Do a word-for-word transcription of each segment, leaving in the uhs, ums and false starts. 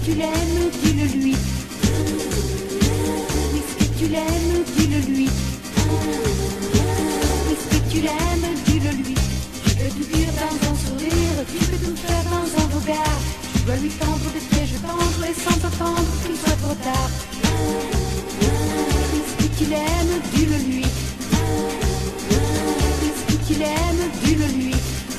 tu l'aimes, dis-le-lui. Puisque tu l'aimes, dis-le-lui. Puisque tu l'aimes, dis-le-lui. Tu peux tout dire dans un sourire, tu peux tout faire dans un regard. Tu dois lui tendre des pièges tendres et sans attendre qu'il soit trop tard. Puisque tu l'aimes, dis-le-lui. Puisque tu l'aimes, dis-le-lui.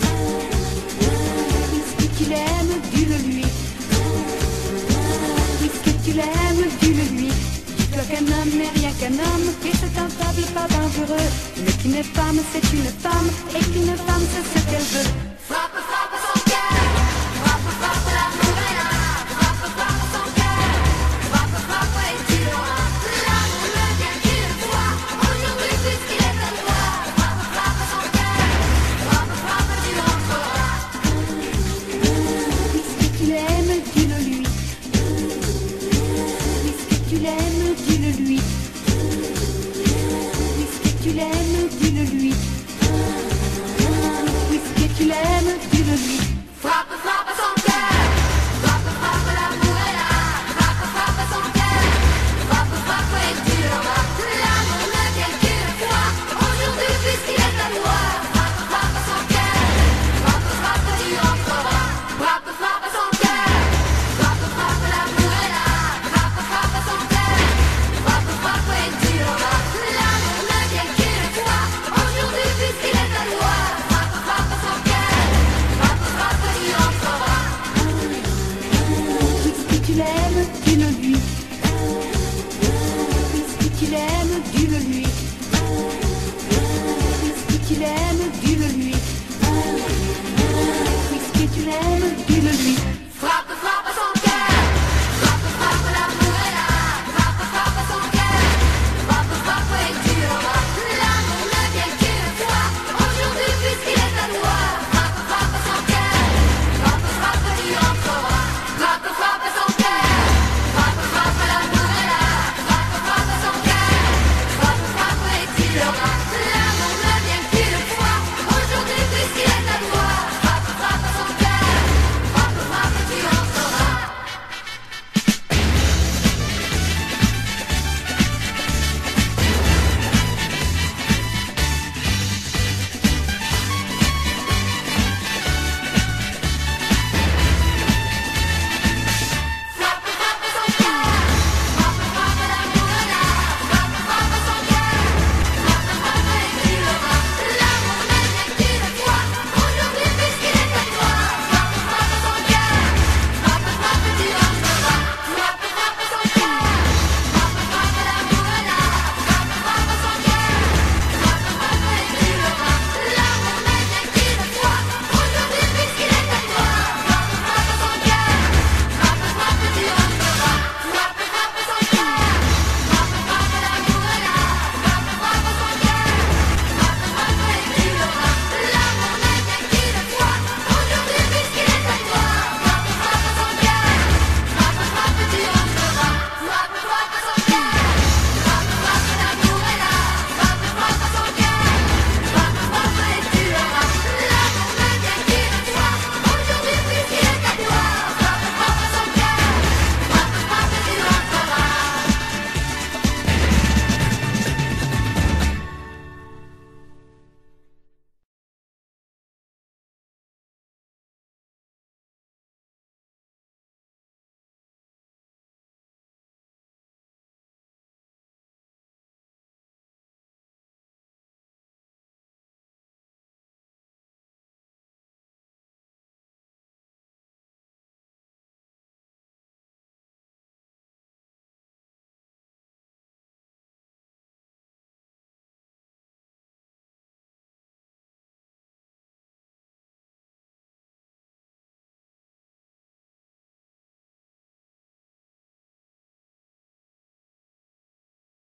Puisque tu l'aimes, dis-le-lui. Puisque tu l'aimes, dis-le-lui. Dis-toi qu'un homme n'est rien qu'un homme, et c'est un fable pas dangereux, mais qu'une femme c'est une femme, et qu'une femme c'est ce qu'elle veut. Frappe, frappe son cœur, frappe, frappe l'amour est là, frappe, frappe son cœur, frappe, frappe et tu l'auras. L'amour ne vient qu'une fois, aujourd'hui puisqu'il est à toi. Frappe, frappe son cœur, frappe, frappe tu l'entreras. Puisque tu l'aimes, dis-le-lui. Puisque tu l'aimes, dis-le-lui. Puisque tu l'aimes, dis-le-lui. Puisque tu l'aimes, dis-le-lui. Frappe, frappe son cœur, frappe, frappe l'amour est là, frappe, frappe son cœur, frappe, frappe et tu l'auras. L'amour ne vient qu'une fois, aujourd'hui puisqu'il est à toi. Frappe, frappe son cœur, frappe, frappe tu entreras. Frappe, frappe son cœur, frappe, frappe l'amour est là, frappe, frappe son cœur, frappe, frappe et tu l'auras. L'amour ne vient qu'une fois, aujourd'hui puisqu'il est à toi. Frappe, frappe son cœur, frappe, frappe tu entreras. Puisque tu l'aimes,